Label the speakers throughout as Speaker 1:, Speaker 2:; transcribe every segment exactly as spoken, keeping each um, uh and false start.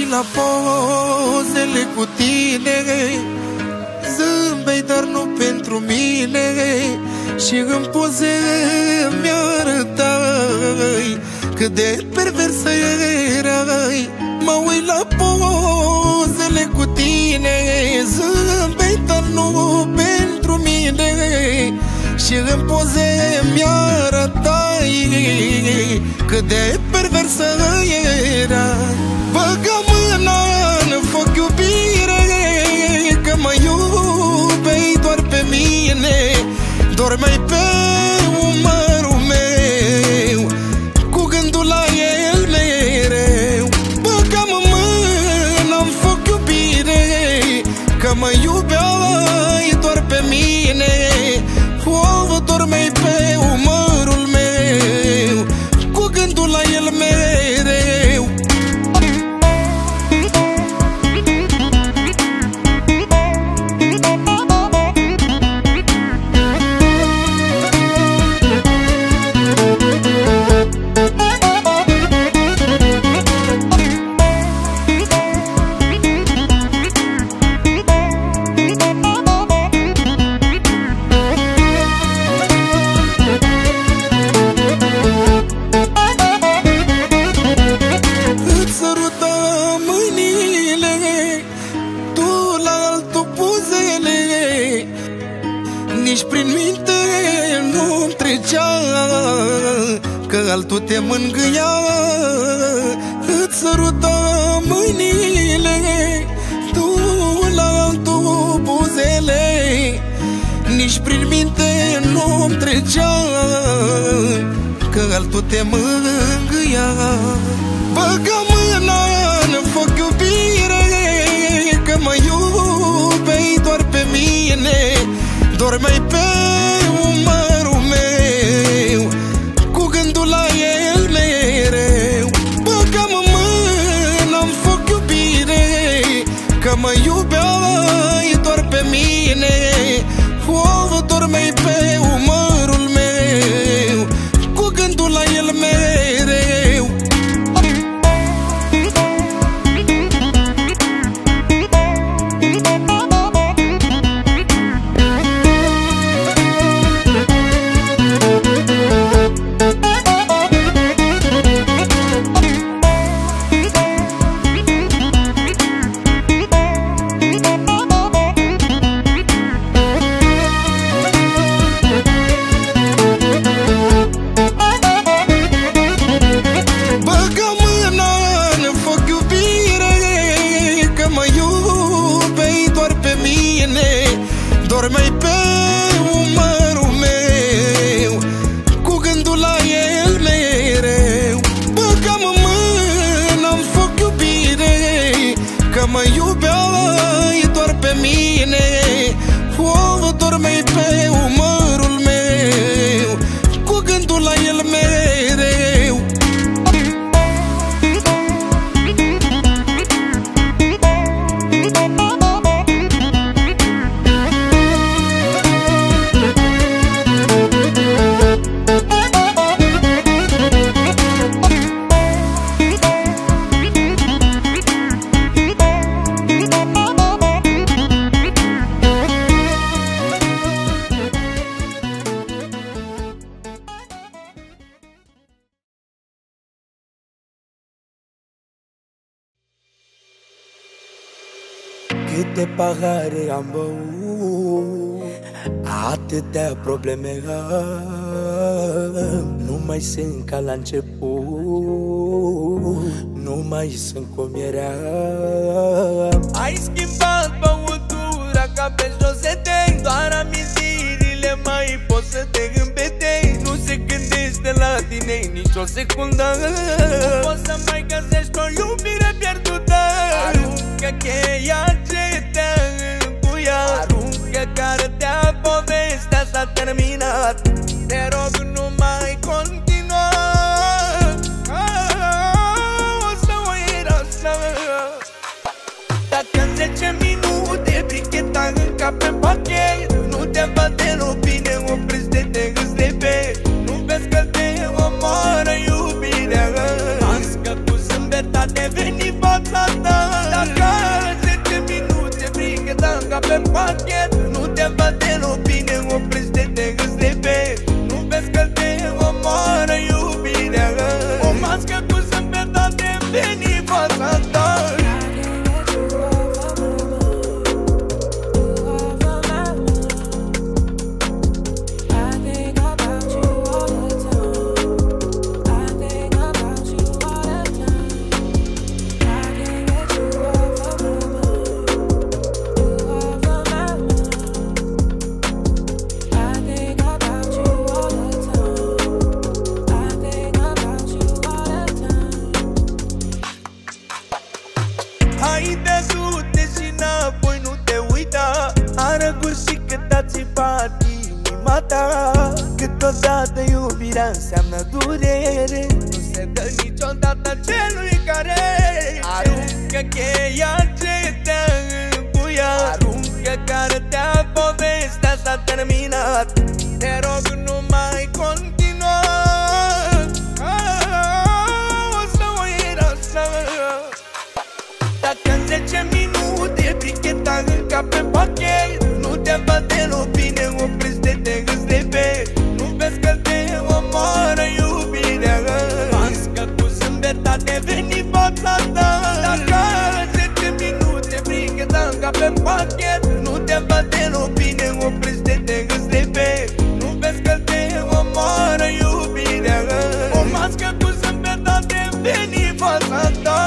Speaker 1: la pozele cu tine, zâmbei, dar nu pentru mine. Și în poze mi-arătai cât de perversă erai. Mă uit la pozele cu tine, zâmbei, dar nu pentru mine. Și în poze mi-arătai cât de perversă erai. Băga mâna în foc, iubire, că mă iubei doar pe mine. Dormeai pe umărul meu, cu gândul la el mereu. Băga-mă mâna în foc, iubire, că mă iubeai doar pe mine. O, dormeai pe umărul meu, cu gândul la el mereu. Nici prin minte nu-mi trecea că altul te mângâia. Îți săruta mâinile, tu la altul buzele. Nici prin minte nu-mi trecea că altul te mângâia. Băga mâna în foc, iubire, că mă iubei doar pe mine. Dormeai pe umărul meu, cu gândul la el mereu. Băga-mă mâna în foc, iubire, că mă iubeai doar pe mine. O, dormeai pe umărul meu, cu gândul la el mereu. Dormeai pe umărul meu, cu gândul la el mereu. Băga-mă mâna în foc, iubire, că mă iubeai doar pe mine. O, dormeai pe umărul meu, cu gândul la el mereu.
Speaker 2: Câte pahare am băut, atâtea probleme am. Nu mai sunt ca la început, nu mai sunt cum eram.
Speaker 3: Ai schimbat băutura ca pe Josete, doar amintirile mai pot să te îmbetei. Nu se gândește la tine nici o secundă, nu poți să mai găsești o iubire pierdută. Aruncă cheia ce te-a încuiat, aruncă cartea, povestea s-a terminat. Te rog, nu mai continua, o să uit asta. Dacă în zece minute bricheta încă pe pachet, nu te bate deloc bine, oprește, te îți repet. Nu vezi că te omoară iubirea, am scăput zâmbet, a devenit fața ta. venit de du-te și înapoi nu te uita. Am răgușit cât a țipat inima ta. Câteodată iubirea înseamnă durere. Nu se dă niciodată celui care aruncă cheia ce te-a încuiat. Aruncă cartea, povestea s-a terminat. Te rog, nu mai continua. O să o iei așa. Dacă în zece minute bricheta încă pe pachet, nu te va deloc bine, oprește, te îți repet. Nu vezi că te omoară iubirea. Mască cu zâmbet a devenit fața ta. Dacă în zece minute bricheta încă pe pachet, nu te va deloc bine, oprește, te îți repet. Nu vezi că te omoară iubirea. O mască cu zâmbet a devenit fața ta.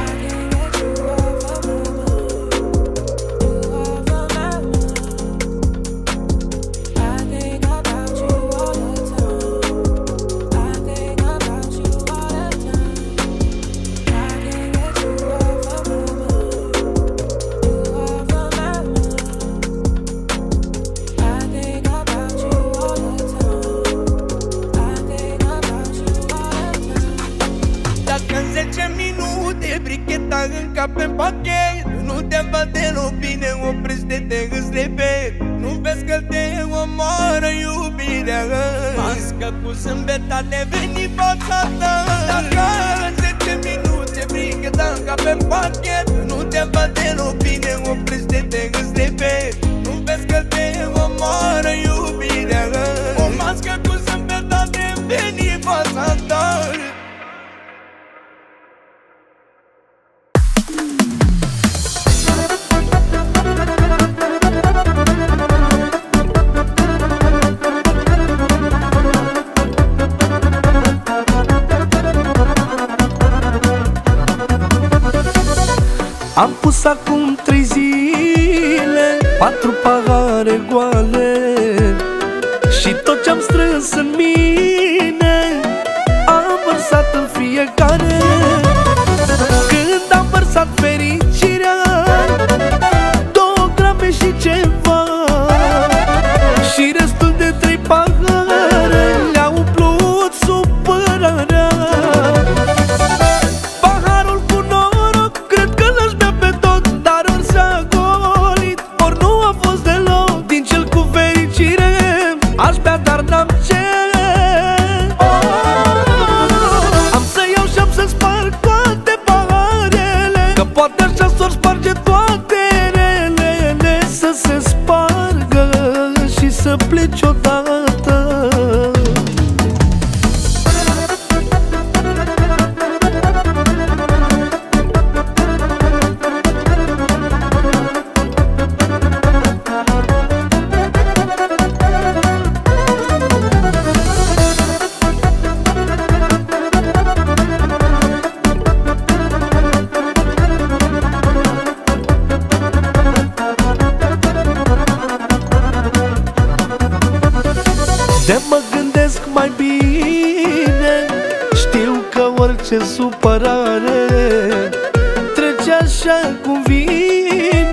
Speaker 3: Bricheta încă pe pachet, nu te va deloc bine, oprește, te îți repet. Nu vezi că te omoară iubirea. Mască cu zâmbet a devenit fața ta. Dacă în zece minute bricheta încă pe pachet, nu te va deloc bine, oprește, te îți repet. Nu vezi că te omoară iubirea. O mască cu zâmbet a devenit fața ta.
Speaker 4: Am pus acum trei zile patru pahare goale și tot ce-am strâns în mine am vărsat în fiecare. Când am vărsat fericirea, două grame și ceva, și restul de trei pahare le-a umplut supărarea. Aș bea, dar n-am ce. Am să iau și am să sparg toate paharele, că poate așa s-or sparge toate relele. Să se spargă și să pleci odată. De mă gândesc mai bine, știu că orice supărare trece așa cum vine.